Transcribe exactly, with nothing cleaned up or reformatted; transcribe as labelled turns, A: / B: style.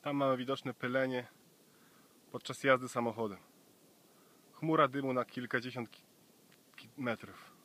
A: Tam mamy widoczne pylenie podczas jazdy samochodem. Chmura dymu na kilkadziesiąt metrów.